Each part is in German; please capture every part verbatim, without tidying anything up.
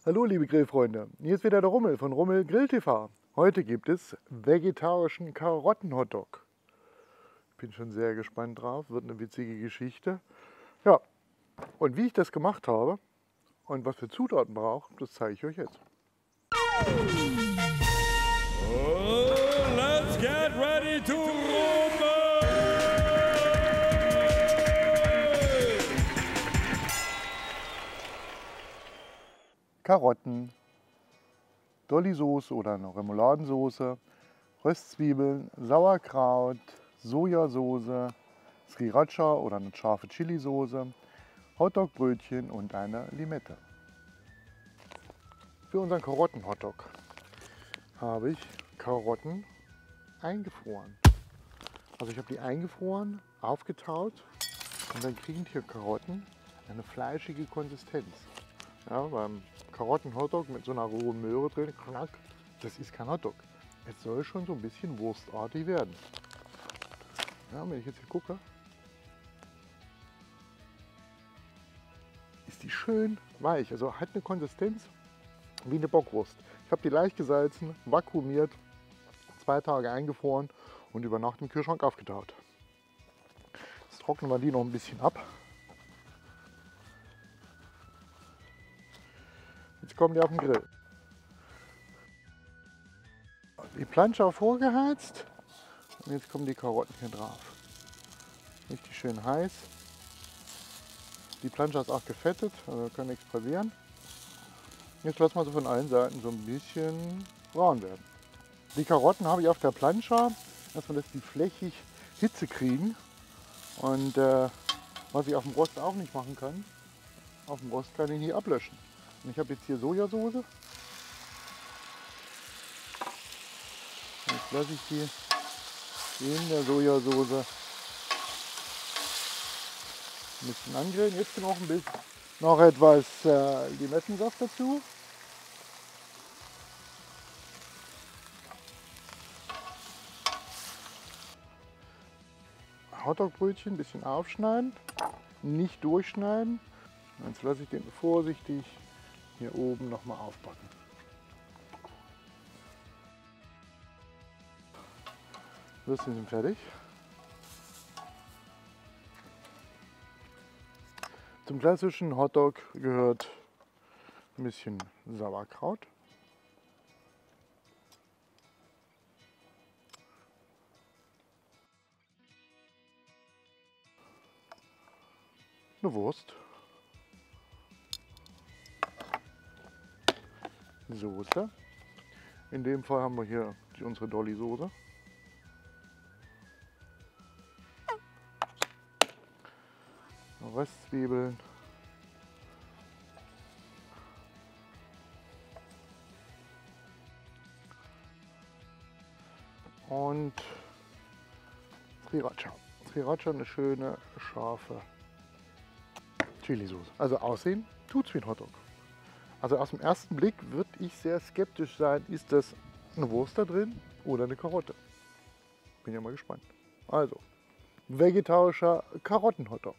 Hallo liebe Grillfreunde, hier ist wieder der Rummel von Rummel Grill T V. Heute gibt es vegetarischen Karotten-Hotdog. Ich bin schon sehr gespannt drauf, wird eine witzige Geschichte. Ja, und wie ich das gemacht habe und was für Zutaten brauche, das zeige ich euch jetzt. Oh, let's get ready to rumble! Karotten, Dolly-Soße oder eine Remouladensoße, Röstzwiebeln, Sauerkraut, Sojasauce, Sriracha oder eine scharfe Chili-Soße, Hotdogbrötchen und eine Limette. Für unseren Karotten-Hotdog habe ich Karotten eingefroren. Also ich habe die eingefroren, aufgetaut und dann kriegen die Karotten eine fleischige Konsistenz. Ja, beim Karotten-Hotdog mit so einer rohen Möhre drin, knack, das ist kein Hotdog. Es soll schon so ein bisschen wurstartig werden. Ja, wenn ich jetzt hier gucke, ist die schön weich, also hat eine Konsistenz wie eine Bockwurst. Ich habe die leicht gesalzen, vakuumiert, zwei Tage eingefroren und über Nacht im Kühlschrank aufgetaut. Jetzt trocknen wir die noch ein bisschen ab. Jetzt kommen die auf den Grill. Die Plancha vorgeheizt und jetzt kommen die Karotten hier drauf. Richtig schön heiß. Die Plancha ist auch gefettet, also kann nichts passieren. Jetzt lassen wir sie von allen Seiten so ein bisschen braun werden. Die Karotten habe ich auf der Plancha, dass wir das die flächig Hitze kriegen. Und äh, was ich auf dem Rost auch nicht machen kann, auf dem Rost kann ich nie ablöschen. Und ich habe jetzt hier Sojasauce. Jetzt lasse ich die in der Sojasauce ein bisschen angrillen. Jetzt noch ein bisschen, noch etwas äh, Limettensaft dazu. Hotdogbrötchen ein bisschen aufschneiden, nicht durchschneiden. Jetzt lasse ich den vorsichtig hier oben noch mal aufbacken. Würstchen sind fertig. Zum klassischen Hotdog gehört ein bisschen Sauerkraut. Eine Wurst. Soße. In dem Fall haben wir hier die, unsere Dolly-Soße. Röstzwiebeln. Und Sriracha. Sriracha, eine schöne, scharfe Chili-Soße. Also aussehen tut's wie ein Hotdog. Also aus dem ersten Blick würde ich sehr skeptisch sein, ist das eine Wurst da drin oder eine Karotte. Bin ja mal gespannt. Also, vegetarischer Karotten-Hotdog.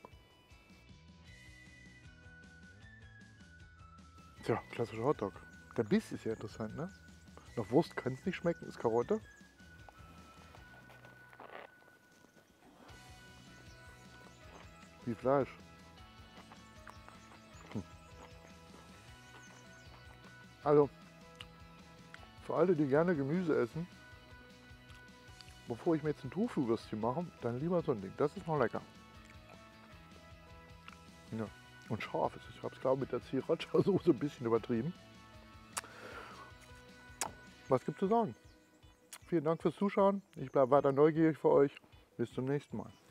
Tja, klassischer Hotdog. Der Biss ist ja interessant, ne? Nach Wurst kann es nicht schmecken, ist Karotte. Wie Fleisch. Hm. Also, für alle, die gerne Gemüse essen, bevor ich mir jetzt ein Tofu-Würstchen mache, dann lieber so ein Ding. Das ist noch lecker. Ja. Und scharf ist es. Ich habe es, glaube ich, mit der Sriracha-Soße ein bisschen übertrieben. Was gibt es zu sagen? Vielen Dank fürs Zuschauen. Ich bleibe weiter neugierig für euch. Bis zum nächsten Mal.